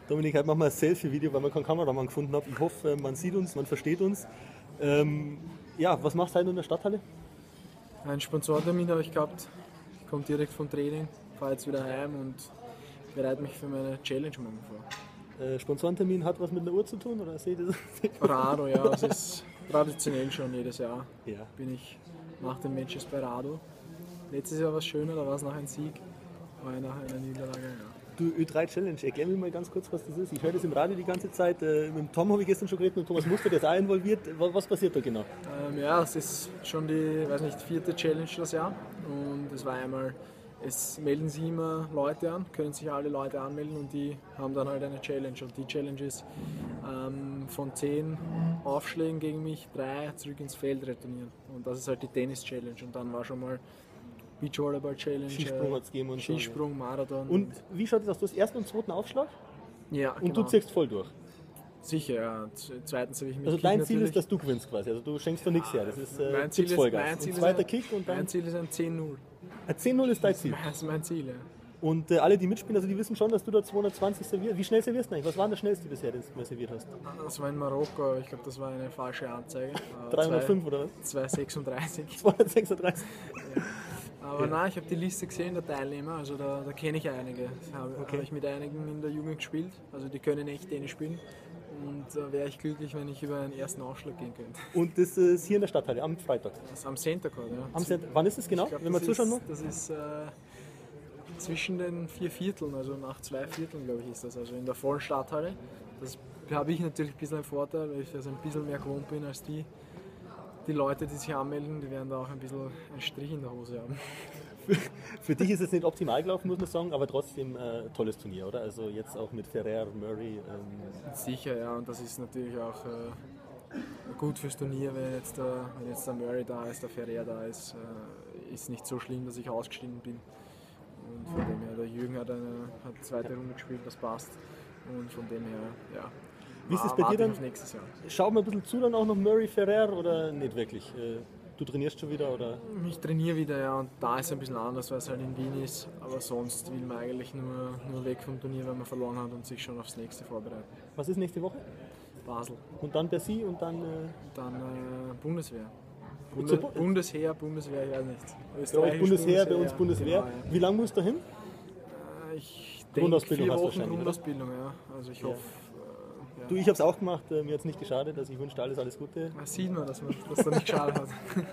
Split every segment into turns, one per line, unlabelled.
Dominik, heute machen wir ein Selfie-Video, weil wir keinen Kameramann gefunden haben. Ich hoffe, man sieht uns, man versteht uns. Ja, was machst du heute in der Stadthalle?
Einen Sponsorentermin habe ich gehabt. Ich komme direkt vom Training, fahre jetzt wieder heim und bereite mich für meine Challenge morgen vor.
Sponsorentermin hat was mit einer Uhr zu tun, oder seht ihr das?
Rado, ja, das ist traditionell schon jedes Jahr.
Ja.
Bin ich nach den Matches bei Rado. Letztes Jahr war es schöner, da war es nach einem Sieg, war nach einer Niederlage. Ja.
Du, Ö3 Challenge, erklär mir mal ganz kurz, was das ist. Ich höre das im Radio die ganze Zeit. Mit dem Tom habe ich gestern schon geredet, mit Thomas Muster, der ist auch involviert. Was passiert da genau?
Ja, es ist schon die, weiß nicht, 4. Challenge das Jahr. Und es war einmal, es melden sich immer Leute an, können sich alle Leute anmelden und die haben dann halt eine Challenge. Und die Challenge ist von 10 Aufschlägen gegen mich 3 zurück ins Feld retournieren. Und das ist halt die Tennis-Challenge. Und dann war schon mal Beachvolleyball-Challenge,
Skisprung hat's gegeben und
Skisprung, Marathon.
Und wie schaut das aus? Du hast ersten und zweiten Aufschlag
ja,
und
genau.
du ziehst voll durch.
Sicher, ja. Zweitens habe ich mich
Also dein Ziel
natürlich.
ist, dass du gewinnst quasi. Also du schenkst da nichts her. Das ist
Mein Ziel
gibt's
ist,
Vollgas.
mein Ziel
Und
ist
zweiter
ein,
Kick und dann.
Mein Ziel ist ein 10-0.
Ein 10-0 ist dein Ziel.
Das ist mein Ziel, ja.
Und alle, die mitspielen, also die wissen schon, dass du da 220 servierst. Wie schnell servierst du eigentlich? Was war denn der schnellste bisher, den du mal serviert hast?
Das war in Marokko, aber ich glaube, das war eine falsche Anzeige.
305 oder was?
236.
236.
Aber nein, ich habe die Liste gesehen der Teilnehmer, also da kenne ich einige. Habe ich mit einigen in der Jugend gespielt, also die können echt Tennis spielen. Und da wäre ich glücklich, wenn ich über einen ersten Aufschlag gehen könnte.
Und das ist hier in der Stadthalle am Freitag.
Das ist am Center Court, ja.
Wann ist es genau,
Ich glaub,
wenn wir zuschauen noch?
Das ist zwischen den 4 Vierteln, also nach 2 Vierteln, glaube ich, ist das. Also in der vollen Stadthalle. Das habe ich natürlich ein bisschen einen Vorteil, weil ich also ein bisschen mehr gewohnt bin als die Leute, die sich anmelden, die werden da auch ein bisschen einen Strich in der Hose haben.
Für dich ist es nicht optimal gelaufen, muss man sagen, aber trotzdem tolles Turnier, oder? Also jetzt auch mit Ferrer, Murray.
Sicher, ja, und das ist natürlich auch gut fürs Turnier, wenn jetzt der Murray da ist, der Ferrer da ist. Ist nicht so schlimm, dass ich ausgestiegen bin. Und von dem her, der Jürgen hat zweite Runde gespielt, das passt. Und von dem her, ja.
Wie ist es bei dir dann?
Nächstes Jahr.
Schaut man ein bisschen zu dann auch noch Murray, Ferrer oder nicht wirklich? Du trainierst schon wieder, oder?
Ich trainiere wieder, ja, und da ist es ein bisschen anders, weil es halt in Wien ist. Aber sonst will man eigentlich nur weg vom Turnier, wenn man verloren hat und sich schon aufs nächste vorbereiten.
Was ist nächste Woche?
Basel.
Und dann Bercy und dann?
Dann Bundeswehr.
Bundesheer,
ich weiß nicht.
Bei euch Bundesheer, bei uns
ja.
Bundeswehr.
Genau, ja.
Wie lange musst du hin?
Ich
Grundausbildung
4
hast du
Wochen
wahrscheinlich,
Grundausbildung, ja. Also ich hoffe. Ja.
Du, ich habe es auch gemacht, mir hat es nicht geschadet, also ich wünsche dir alles Gute.
Da sieht man, dass da nicht geschadet hat.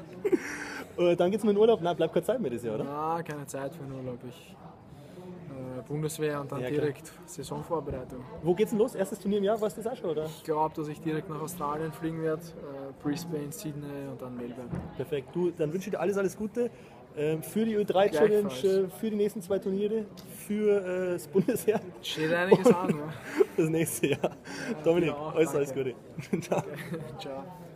Dann geht's mal in Urlaub. Nein, bleibt keine Zeit mehr das Jahr, oder?
Na, keine Zeit für den Urlaub. Bundeswehr und dann
Ja,
direkt Saisonvorbereitung.
Wo geht's denn los? Erstes Turnier im Jahr, weißt du das auch schon, oder?
Ich glaube, dass ich direkt nach Australien fliegen werde, Brisbane, Sydney und dann Melbourne.
Perfekt. Du, dann wünsche ich dir alles Gute für die Ö3 Challenge, für die nächsten 2 Turniere, für das Bundesheer.
Steht einiges an, ja.
Das nächste Jahr. Dominik,
auch,
alles Gute. Ciao.
Okay. Ciao.